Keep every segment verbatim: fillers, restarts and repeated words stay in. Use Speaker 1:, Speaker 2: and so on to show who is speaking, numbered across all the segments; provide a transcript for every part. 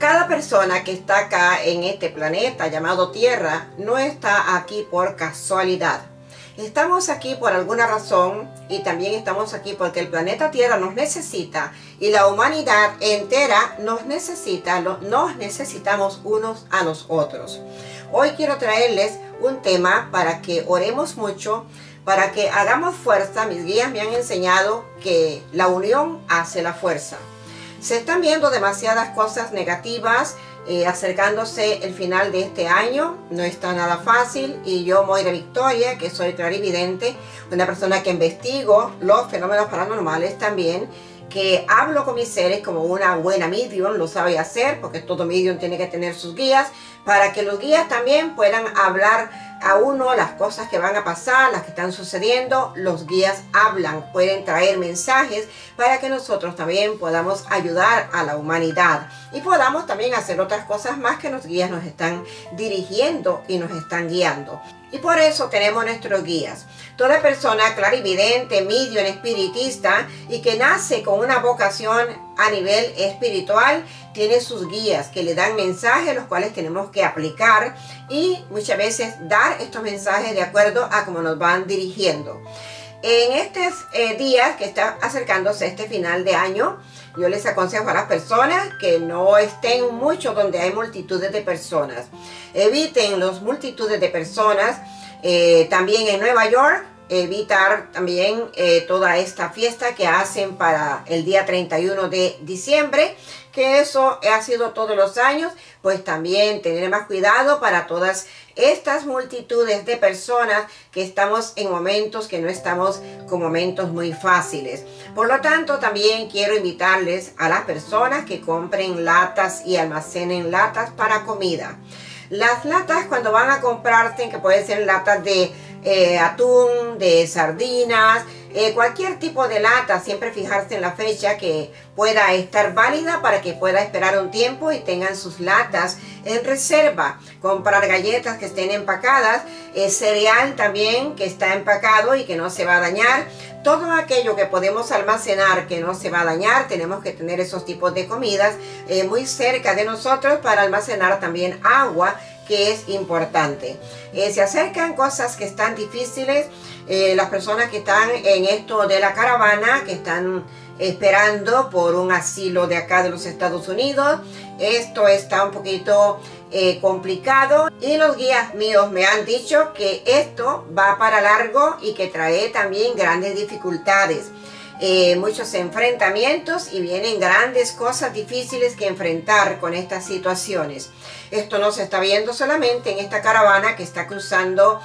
Speaker 1: Cada persona que está acá en este planeta llamado Tierra no está aquí por casualidad. Estamos aquí por alguna razón y también estamos aquí porque el planeta Tierra nos necesita y la humanidad entera nos necesita, nos necesitamos unos a los otros. Hoy quiero traerles un tema para que oremos mucho, para que hagamos fuerza. Mis guías me han enseñado que la unión hace la fuerza. Se están viendo demasiadas cosas negativas eh, acercándose el final de este año. No está nada fácil y yo, Moira Victoria, que soy clarividente, una persona que investigo los fenómenos paranormales también, que hablo con mis seres como una buena medium, lo sabe hacer, porque todo medium tiene que tener sus guías, para que los guías también puedan hablar a uno las cosas que van a pasar, las que están sucediendo. Los guías hablan, pueden traer mensajes para que nosotros también podamos ayudar a la humanidad y podamos también hacer otras cosas más que los guías nos están dirigiendo y nos están guiando. Y por eso tenemos nuestros guías. Toda persona clarividente, medium, espiritista y que nace con una vocación a nivel espiritual tiene sus guías que le dan mensajes los cuales tenemos que aplicar y muchas veces dar estos mensajes de acuerdo a cómo nos van dirigiendo. En estos eh, días que está acercándose este final de año, yo les aconsejo a las personas que no estén mucho donde hay multitudes de personas. Eviten las multitudes de personas. Eh, también en Nueva York, evitar también eh, toda esta fiesta que hacen para el día treinta y uno de diciembre, que eso ha sido todos los años. Pues también tener más cuidado para todas estas multitudes de personas que estamos en momentos que no estamos con momentos muy fáciles. Por lo tanto, también quiero invitarles a las personas que compren latas y almacenen latas para comida. Las latas, cuando van a comprarse, que pueden ser latas de eh, atún, de sardinas, eh, cualquier tipo de lata, siempre fijarse en la fecha que pueda estar válida para que pueda esperar un tiempo y tengan sus latas en reserva. Comprar galletas que estén empacadas, eh, cereal también que está empacado y que no se va a dañar. Todo aquello que podemos almacenar que no se va a dañar, tenemos que tener esos tipos de comidas eh, muy cerca de nosotros para almacenar también agua, que es importante. Eh, se acercan cosas que están difíciles. Eh, las personas que están en esto de la caravana, que están esperando por un asilo de acá de los Estados Unidos, esto está un poquito eh, complicado y los guías míos me han dicho que esto va para largo y que trae también grandes dificultades. Eh, muchos enfrentamientos y vienen grandes cosas difíciles que enfrentar con estas situaciones. Esto no se está viendo solamente en esta caravana que está cruzando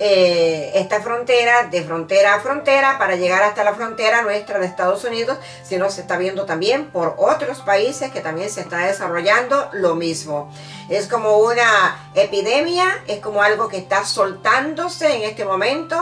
Speaker 1: eh, esta frontera, de frontera a frontera, para llegar hasta la frontera nuestra de Estados Unidos, sino se está viendo también por otros países que también se está desarrollando lo mismo. Es como una epidemia, es como algo que está soltándose en este momento.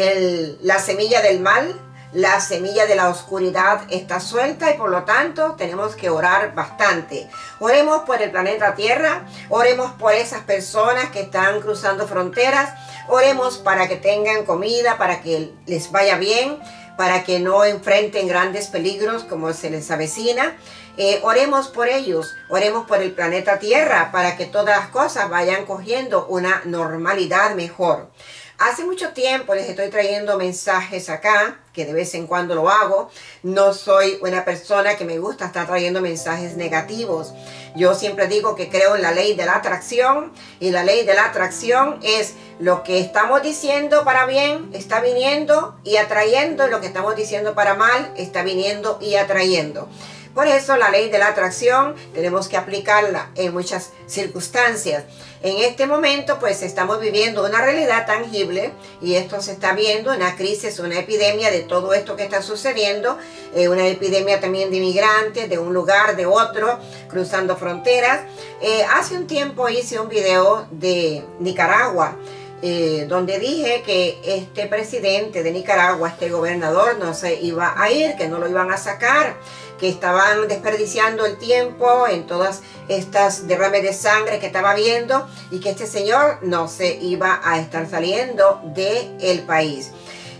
Speaker 1: El, la semilla del mal, la semilla de la oscuridad está suelta y por lo tanto tenemos que orar bastante. Oremos por el planeta Tierra, oremos por esas personas que están cruzando fronteras, oremos para que tengan comida, para que les vaya bien, para que no enfrenten grandes peligros como se les avecina. Eh, oremos por ellos, oremos por el planeta Tierra para que todas las cosas vayan cogiendo una normalidad mejor. Hace mucho tiempo les estoy trayendo mensajes acá, que de vez en cuando lo hago. No soy una persona que me gusta estar trayendo mensajes negativos. Yo siempre digo que creo en la ley de la atracción, y la ley de la atracción es lo que estamos diciendo para bien, está viniendo y atrayendo, lo que estamos diciendo para mal, está viniendo y atrayendo. Por eso la ley de la atracción tenemos que aplicarla en muchas circunstancias. En este momento pues estamos viviendo una realidad tangible y esto se está viendo, una crisis, una epidemia de todo esto que está sucediendo, eh, una epidemia también de inmigrantes de un lugar, de otro, cruzando fronteras. Eh, hace un tiempo hice un video de Nicaragua, Eh, donde dije que este presidente de Nicaragua, este gobernador, no se iba a ir, que no lo iban a sacar, que estaban desperdiciando el tiempo en todas estas derrames de sangre que estaba viendo y que este señor no se iba a estar saliendo del país.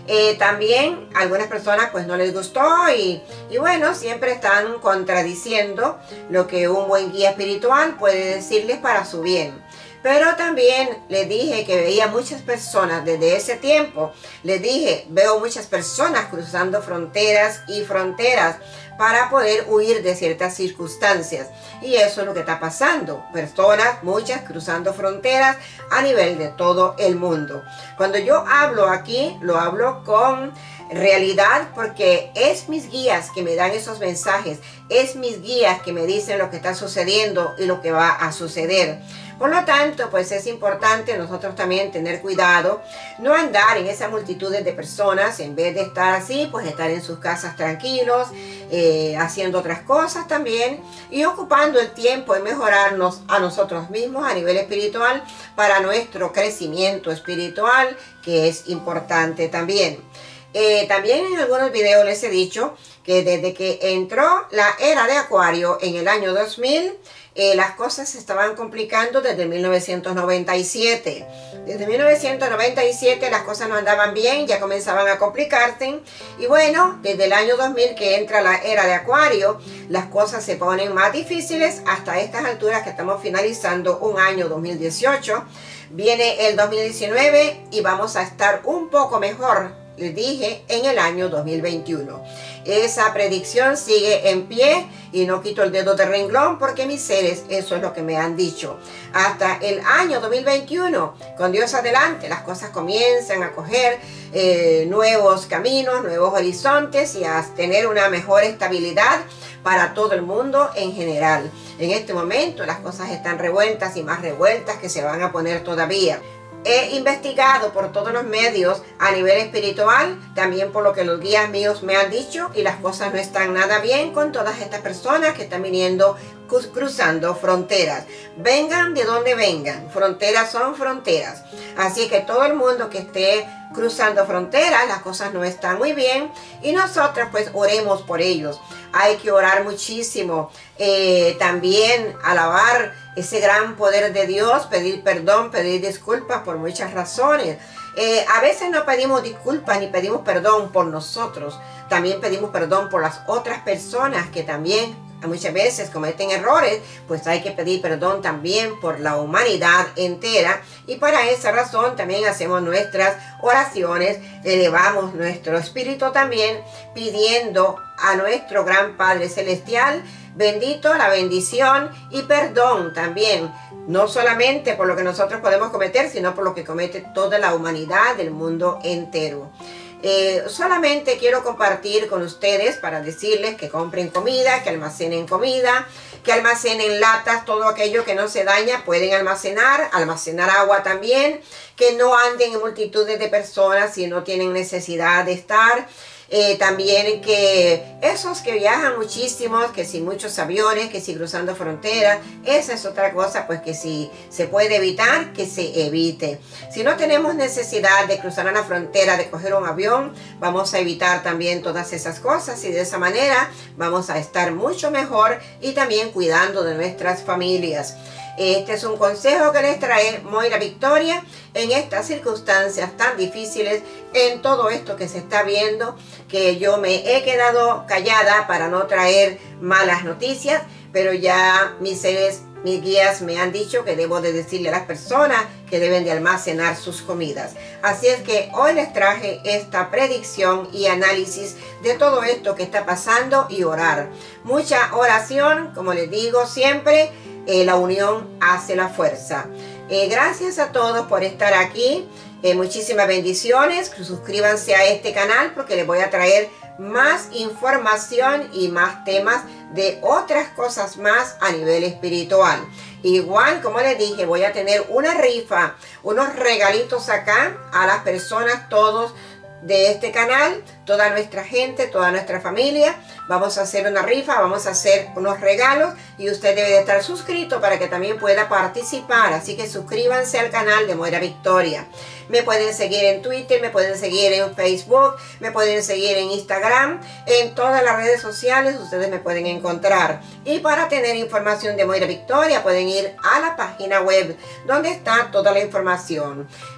Speaker 1: Eh, también algunas personas pues no les gustó y, y bueno, siempre están contradiciendo lo que un buen guía espiritual puede decirles para su bien. Pero también les dije que veía muchas personas desde ese tiempo. Les dije, veo muchas personas cruzando fronteras y fronteras para poder huir de ciertas circunstancias. Y eso es lo que está pasando. Personas, muchas, cruzando fronteras a nivel de todo el mundo. Cuando yo hablo aquí, lo hablo con realidad porque es mis guías que me dan esos mensajes. Es mis guías que me dicen lo que está sucediendo y lo que va a suceder. Por lo tanto, pues es importante nosotros también tener cuidado, no andar en esas multitudes de personas, en vez de estar así, pues estar en sus casas tranquilos, eh, haciendo otras cosas también y ocupando el tiempo en mejorarnos a nosotros mismos a nivel espiritual para nuestro crecimiento espiritual, que es importante también. Eh, también en algunos videos les he dicho que desde que entró la era de Acuario en el año dos mil, eh, las cosas se estaban complicando desde mil novecientos noventa y siete. Desde mil novecientos noventa y siete las cosas no andaban bien, ya comenzaban a complicarse. Y bueno, desde el año dos mil que entra la era de Acuario, las cosas se ponen más difíciles hasta estas alturas que estamos finalizando un año dos mil dieciocho. Viene el dos mil diecinueve y vamos a estar un poco mejor, les dije, en el año dos mil veintiuno. Esa predicción sigue en pie y no quito el dedo de renglón porque mis seres eso es lo que me han dicho. Hasta el año dos mil veintiuno, con Dios adelante, las cosas comienzan a coger eh, nuevos caminos, nuevos horizontes y a tener una mejor estabilidad para todo el mundo en general. En este momento las cosas están revueltas y más revueltas que se van a poner todavía. He investigado por todos los medios a nivel espiritual, también por lo que los guías míos me han dicho, y las cosas no están nada bien con todas estas personas que están viniendo cruzando fronteras. Vengan de donde vengan, fronteras son fronteras. Así que todo el mundo que esté cruzando fronteras, las cosas no están muy bien y nosotros pues oremos por ellos. Hay que orar muchísimo, eh, también alabar ese gran poder de Dios, pedir perdón, pedir disculpas por muchas razones. Eh, a veces no pedimos disculpas ni pedimos perdón por nosotros, también pedimos perdón por las otras personas que también muchas veces cometen errores, pues hay que pedir perdón también por la humanidad entera y para esa razón también hacemos nuestras oraciones, elevamos nuestro espíritu también pidiendo a nuestro gran Padre Celestial, bendito la bendición y perdón también, no solamente por lo que nosotros podemos cometer, sino por lo que comete toda la humanidad del mundo entero. Eh, solamente quiero compartir con ustedes para decirles que compren comida, que almacenen comida, que almacenen latas, todo aquello que no se daña pueden almacenar, almacenar agua también, que no anden en multitudes de personas si no tienen necesidad de estar. Eh, también que esos que viajan muchísimos, que si muchos aviones, que si cruzando fronteras, esa es otra cosa pues que si se puede evitar, que se evite. Si no tenemos necesidad de cruzar una frontera, de coger un avión, vamos a evitar también todas esas cosas y de esa manera vamos a estar mucho mejor y también cuidando de nuestras familias. Este es un consejo que les trae Moira Victoria en estas circunstancias tan difíciles, en todo esto que se está viendo, que yo me he quedado callada para no traer malas noticias, pero ya mis seres, mis guías me han dicho que debo de decirle a las personas que deben de almacenar sus comidas. Así es que hoy les traje esta predicción y análisis de todo esto que está pasando y orar. Mucha oración, como les digo siempre, Eh, la unión hace la fuerza. Eh, gracias a todos por estar aquí. Eh, muchísimas bendiciones. Suscríbanse a este canal porque les voy a traer más información y más temas de otras cosas más a nivel espiritual. Igual, como les dije, voy a tener una rifa, unos regalitos acá a las personas, todos de este canal, toda nuestra gente, toda nuestra familia. Vamos a hacer una rifa, vamos a hacer unos regalos y usted debe de estar suscrito para que también pueda participar. Así que suscríbanse al canal de Moira Victoria. Me pueden seguir en Twitter, me pueden seguir en Facebook, me pueden seguir en Instagram, en todas las redes sociales ustedes me pueden encontrar. Y para tener información de Moira Victoria pueden ir a la página web donde está toda la información.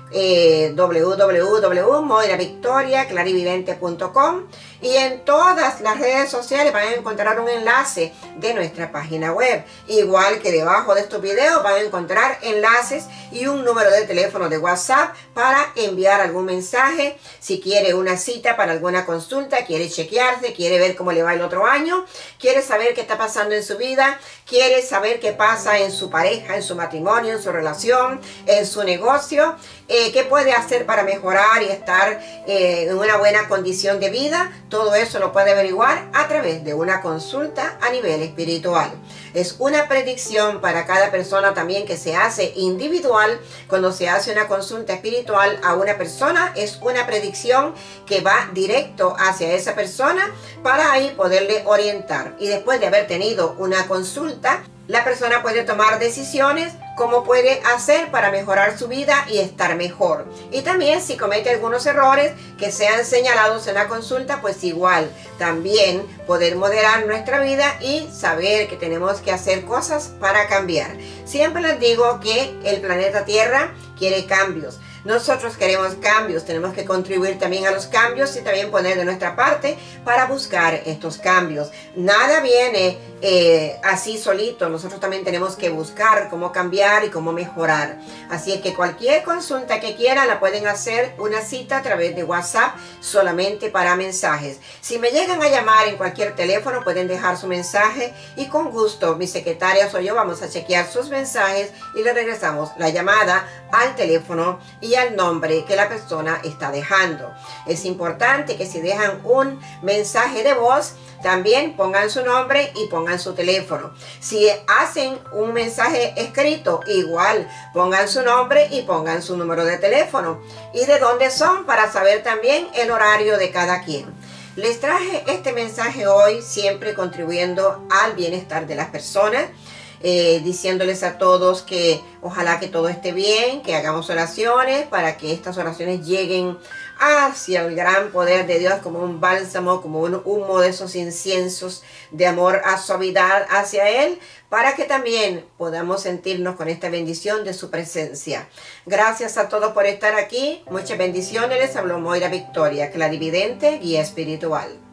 Speaker 1: eh, w w w punto moira victoria clarividente punto com, y en todas las redes sociales van a encontrar un enlace de nuestra página web. Igual que debajo de estos videos van a encontrar enlaces y un número de teléfono de WhatsApp para enviar algún mensaje. Si quiere una cita para alguna consulta, quiere chequearse, quiere ver cómo le va el otro año, quiere saber qué está pasando en su vida, quiere saber qué pasa en su pareja, en su matrimonio, en su relación, en su negocio, eh, qué puede hacer para mejorar y estar eh, en una buena condición de vida. Todo eso lo puede averiguar a través de una consulta a nivel espiritual. Es una predicción para cada persona también que se hace individual. Cuando se hace una consulta espiritual a una persona, es una predicción que va directo hacia esa persona para ahí poderle orientar. Y después de haber tenido una consulta, la persona puede tomar decisiones cómo puede hacer para mejorar su vida y estar mejor. Y también si comete algunos errores que sean señalados en la consulta, pues igual también poder moderar nuestra vida y saber que tenemos que hacer cosas para cambiar. Siempre les digo que el planeta Tierra quiere cambios. Nosotros queremos cambios, tenemos que contribuir también a los cambios y también poner de nuestra parte para buscar estos cambios. Nada viene eh, así solito, nosotros también tenemos que buscar cómo cambiar y cómo mejorar. Así es que cualquier consulta que quieran la pueden hacer una cita a través de WhatsApp solamente para mensajes. Si me llegan a llamar en cualquier teléfono pueden dejar su mensaje y con gusto mi secretaria o yo vamos a chequear sus mensajes y le regresamos la llamada al teléfono y al nombre que la persona está dejando. Es importante que si dejan un mensaje de voz, también pongan su nombre y pongan su teléfono. Si hacen un mensaje escrito, igual pongan su nombre y pongan su número de teléfono y de dónde son para saber también el horario de cada quien. Les traje este mensaje hoy siempre contribuyendo al bienestar de las personas. Eh, diciéndoles a todos que ojalá que todo esté bien, que hagamos oraciones para que estas oraciones lleguen hacia el gran poder de Dios como un bálsamo, como un humo de esos inciensos de amor a suavidad hacia Él, para que también podamos sentirnos con esta bendición de su presencia. Gracias a todos por estar aquí. Muchas bendiciones. Les habló Moira Victoria, clarividente, guía espiritual.